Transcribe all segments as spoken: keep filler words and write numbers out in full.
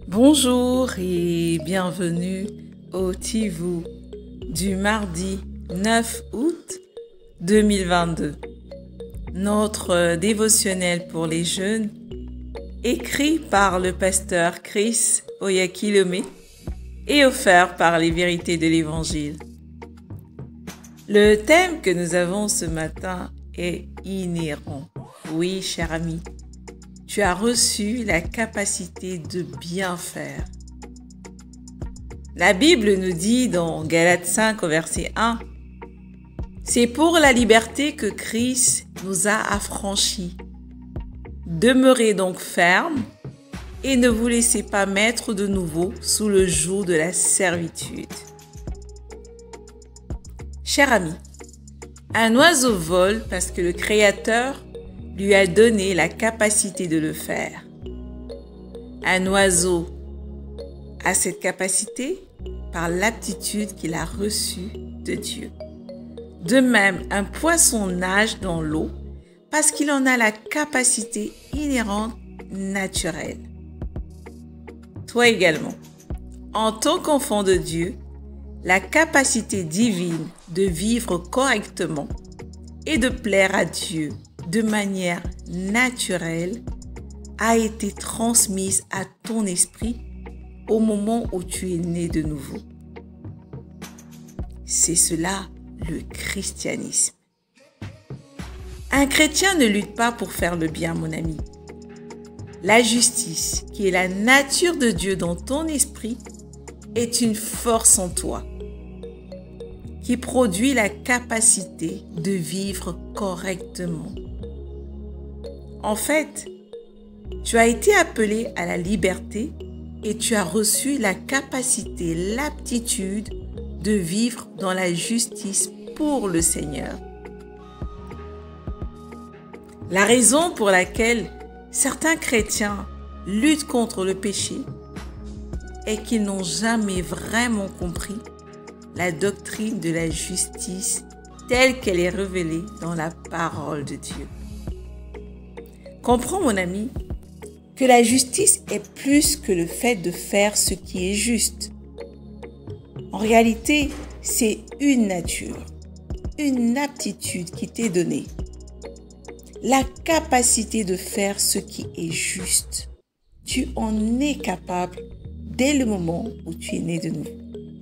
Bonjour et bienvenue au Tivou du mardi neuf août deux mille vingt-deux. Notre dévotionnel pour les jeunes, écrit par le pasteur Chris Oyakilome et offert par les vérités de l'Évangile. Le thème que nous avons ce matin est inhérent. Oui, cher ami, tu as reçu la capacité de bien faire. La Bible nous dit dans Galates cinq au verset un, « C'est pour la liberté que Christ nous a affranchis. Demeurez donc fermes et ne vous laissez pas mettre de nouveau sous le joug de la servitude. » Cher ami, un oiseau vole parce que le Créateur lui a donné la capacité de le faire. Un oiseau a cette capacité par l'aptitude qu'il a reçue de Dieu. De même, un poisson nage dans l'eau parce qu'il en a la capacité inhérente naturelle. Toi également, en tant qu'enfant de Dieu, la capacité divine de vivre correctement et de plaire à Dieu de manière naturelle a été transmise à ton esprit au moment où tu es né de nouveau. C'est cela le christianisme. Un chrétien ne lutte pas pour faire le bien, mon ami. La justice, qui est la nature de Dieu dans ton esprit, est une force en toi qui produit la capacité de vivre correctement. En fait, tu as été appelé à la liberté et tu as reçu la capacité, l'aptitude de vivre dans la justice pour le Seigneur. La raison pour laquelle certains chrétiens luttent contre le péché est qu'ils n'ont jamais vraiment compris la doctrine de la justice telle qu'elle est révélée dans la parole de Dieu. Comprends, mon ami, que la justice est plus que le fait de faire ce qui est juste. En réalité, c'est une nature, une aptitude qui t'est donnée. La capacité de faire ce qui est juste. Tu en es capable dès le moment où tu es né de nouveau.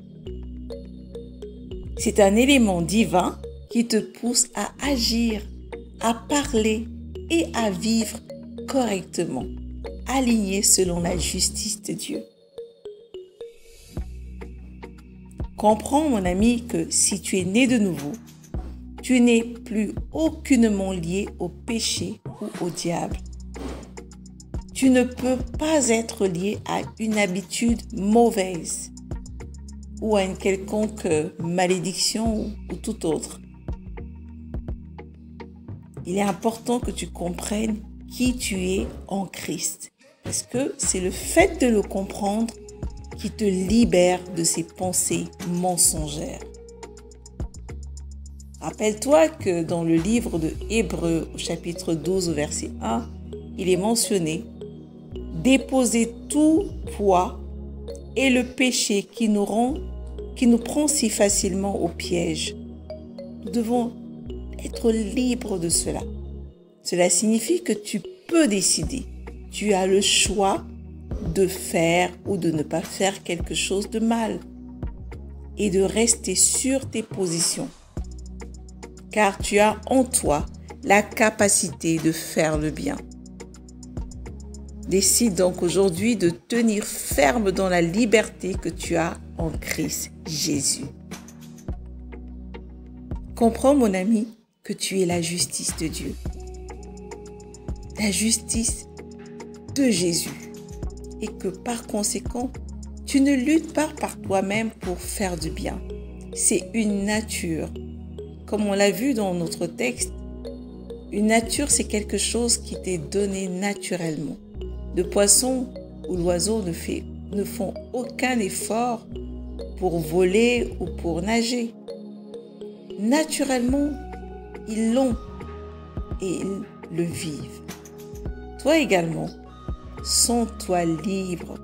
C'est un élément divin qui te pousse à agir, à parler et à vivre correctement, aligné selon la justice de Dieu. Comprends, mon ami, que si tu es né de nouveau, tu n'es plus aucunement lié au péché ou au diable. Tu ne peux pas être lié à une habitude mauvaise ou à une quelconque malédiction ou tout autre. Il est important que tu comprennes qui tu es en Christ, parce que c'est le fait de le comprendre qui te libère de ces pensées mensongères. Rappelle-toi que dans le livre de Hébreux, au chapitre douze, au verset un, il est mentionné « Déposez tout poids et le péché qui nous rend, qui nous prend si facilement au piège. » Nous devons être libres de cela. Cela signifie que tu peux décider. Tu as le choix de faire ou de ne pas faire quelque chose de mal et de rester sur tes positions. Car tu as en toi la capacité de faire le bien. Décide donc aujourd'hui de tenir ferme dans la liberté que tu as en Christ Jésus. Comprends, mon ami, que tu es la justice de Dieu. La justice de Jésus. Et que par conséquent, tu ne luttes pas par toi-même pour faire du bien. C'est une nature. Comme on l'a vu dans notre texte, une nature, c'est quelque chose qui t'est donné naturellement. Le poisson ou l'oiseau ne, fait, ne font aucun effort pour voler ou pour nager. Naturellement, ils l'ont et ils le vivent. Toi également, sens-toi libre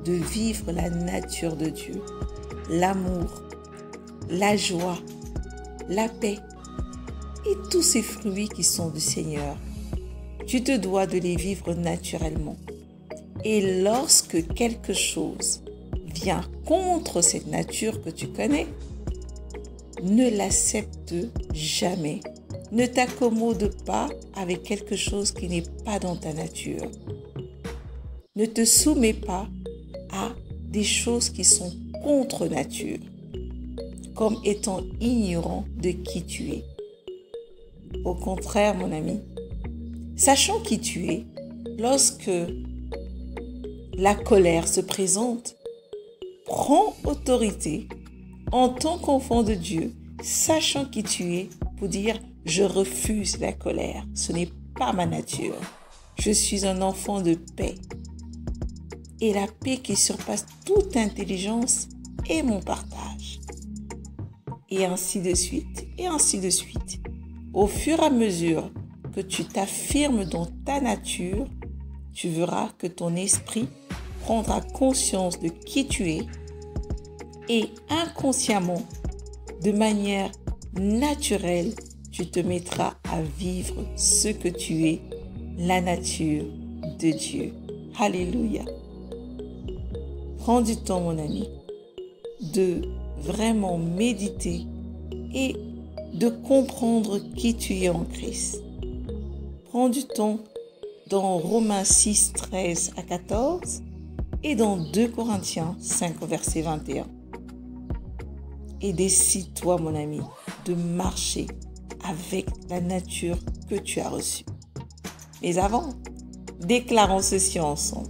de vivre la nature de Dieu, l'amour, la joie, la paix et tous ces fruits qui sont du Seigneur. Tu te dois de les vivre naturellement. Et lorsque quelque chose vient contre cette nature que tu connais, ne l'accepte jamais. Ne t'accommode pas avec quelque chose qui n'est pas dans ta nature. Ne te soumets pas à des choses qui sont contre nature, comme étant ignorant de qui tu es. Au contraire, mon ami, sachant qui tu es, lorsque la colère se présente, prends autorité en tant qu'enfant de Dieu, sachant qui tu es, pour dire « Je refuse la colère, ce n'est pas ma nature. Je suis un enfant de paix. » Et la paix qui surpasse toute intelligence est mon partage. Et ainsi de suite, et ainsi de suite. Au fur et à mesure que tu t'affirmes dans ta nature, tu verras que ton esprit prendra conscience de qui tu es et inconsciemment, de manière naturelle, tu te mettras à vivre ce que tu es, la nature de Dieu. Alléluia. Prends du temps, mon ami, de vraiment méditer et de comprendre qui tu es en Christ. Prends du temps dans Romains six, treize à quatorze et dans deux Corinthiens cinq, verset vingt et un. Et décide-toi, mon ami, de marcher avec la nature que tu as reçue. Mais avant, déclarons ceci ensemble.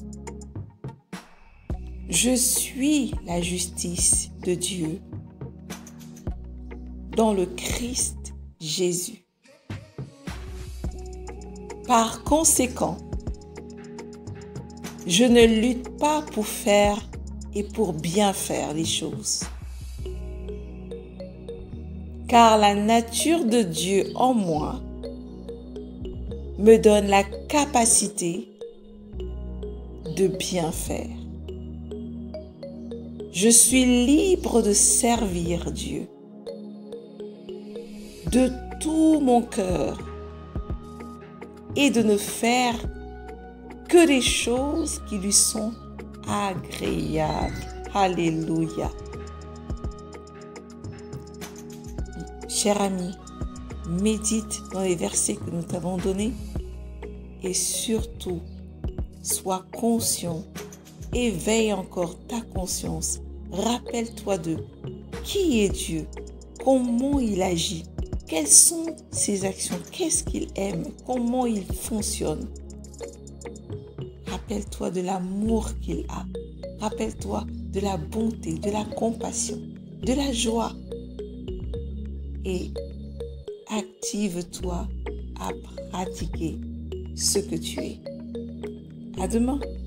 Je suis la justice de Dieu dans le Christ Jésus. Par conséquent, je ne lutte pas pour faire et pour bien faire les choses. Car la nature de Dieu en moi me donne la capacité de bien faire. Je suis libre de servir Dieu de tout mon cœur et de ne faire que des choses qui lui sont agréables. Alléluia. Cher ami, médite dans les versets que nous t'avons donnés et surtout, sois conscient, éveille encore ta conscience. Rappelle-toi de qui est Dieu, comment il agit, quelles sont ses actions, qu'est-ce qu'il aime, comment il fonctionne. Rappelle-toi de l'amour qu'il a. Rappelle-toi de la bonté, de la compassion, de la joie. Et active-toi à pratiquer ce que tu es. À demain.